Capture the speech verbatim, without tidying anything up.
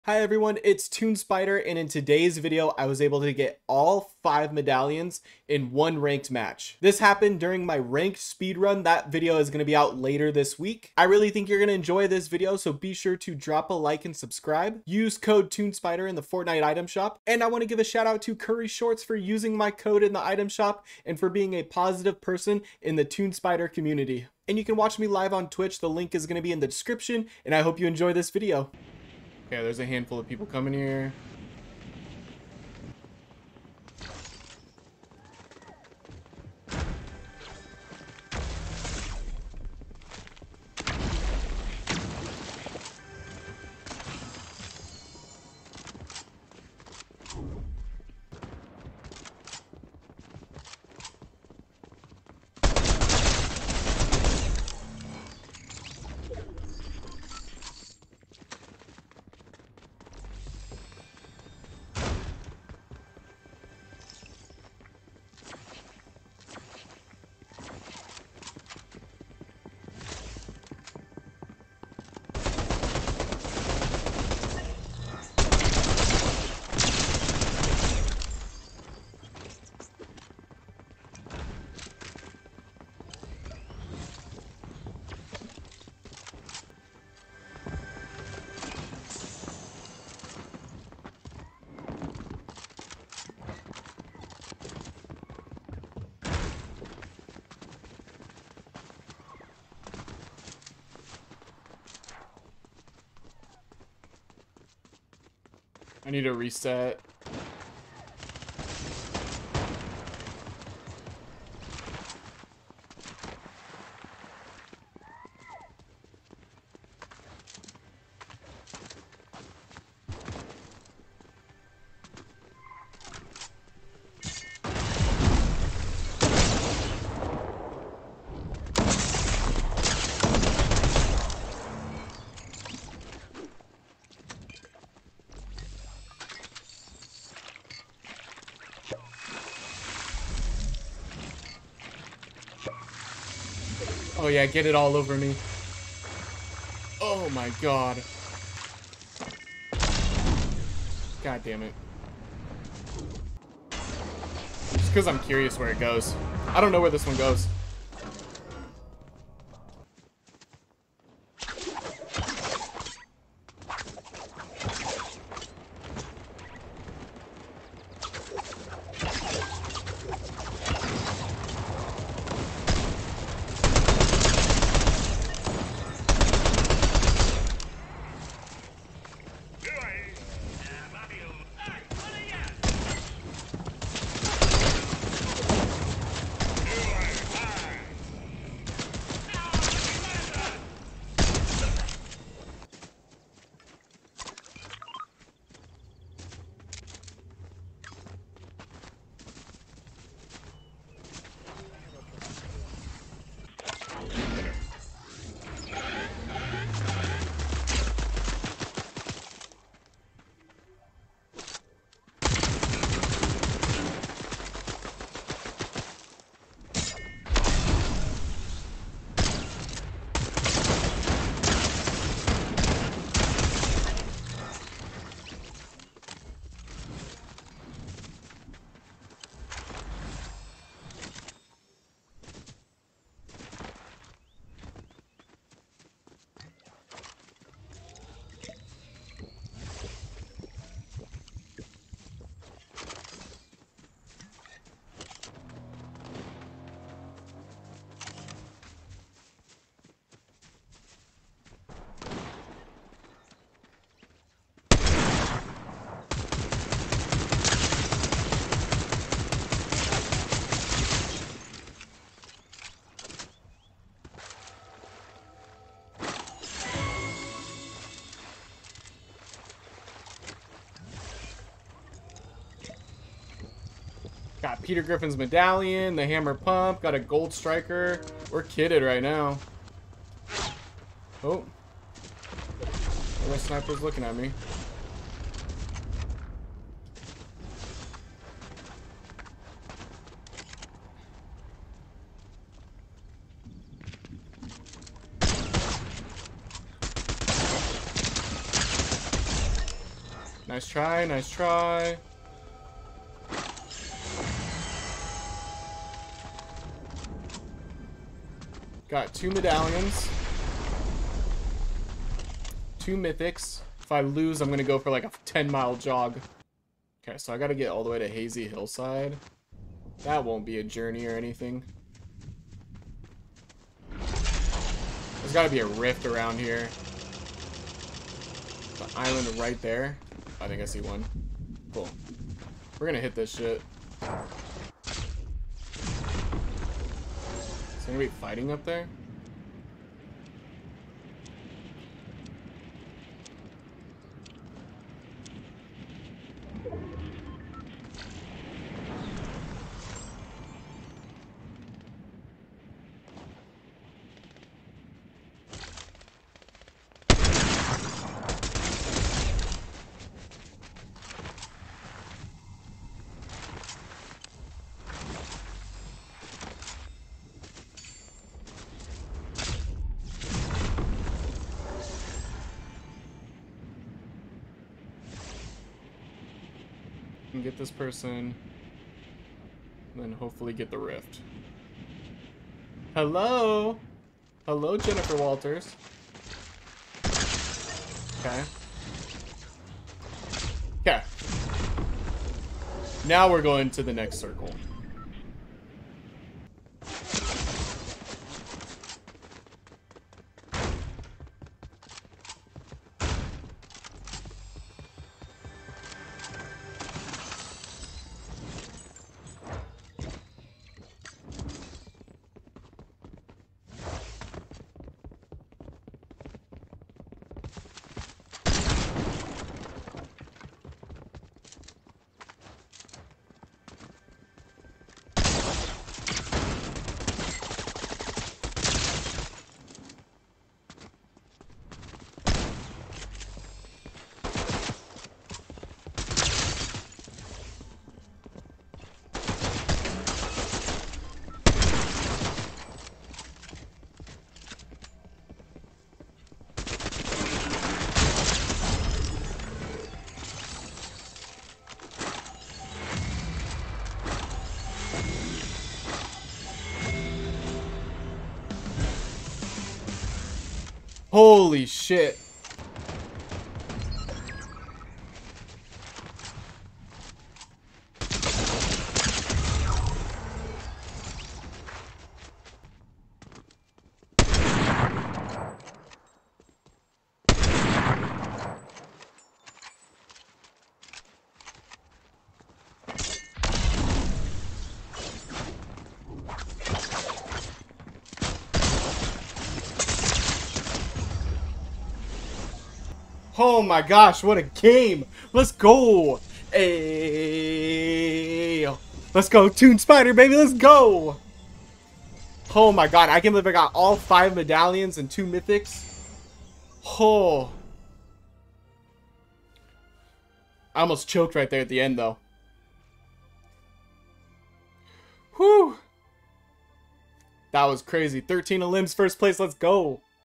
Hi everyone, it's TuneSpider, and in today's video I was able to get all five medallions in one ranked match. This happened during my ranked speedrun. That video is going to be out later this week. I really think you're going to enjoy this video, so be sure to drop a like and subscribe. Use code TuneSpider in the Fortnite item shop, and I want to give a shout out to Curry Shorts for using my code in the item shop and for being a positive person in the TuneSpider community. And you can watch me live on Twitch. The link is going to be in the description, and I hope you enjoy this video. Okay, there's a handful of people coming here. I need a reset. Oh yeah, get it all over me. Oh my god. God damn it. Just because I'm curious where it goes. I don't know where this one goes. Got Peter Griffin's medallion, the hammer pump, got a gold striker. We're kidded right now. Oh. The sniper's looking at me. Nice try, nice try. Got two medallions. Two mythics. If I lose, I'm going to go for like a ten mile jog. Okay, so I got to get all the way to Hazy Hillside. That won't be a journey or anything. There's got to be a rift around here. The island right there. I think I see one. Cool. We're going to hit this shit. Is anybody fighting up there? Can get this person, and then hopefully get the rift. Hello? Hello, Jennifer Walters. Okay. Okay. Now we're going to the next circle. Holy shit. Oh my gosh, what a game! Let's go! Hey, let's go, TuneSpider, baby, let's go! Oh my god, I can't believe I got all five medallions and two mythics. Oh. I almost choked right there at the end, though. Whew. That was crazy. thirteen of limbs, first place, let's go!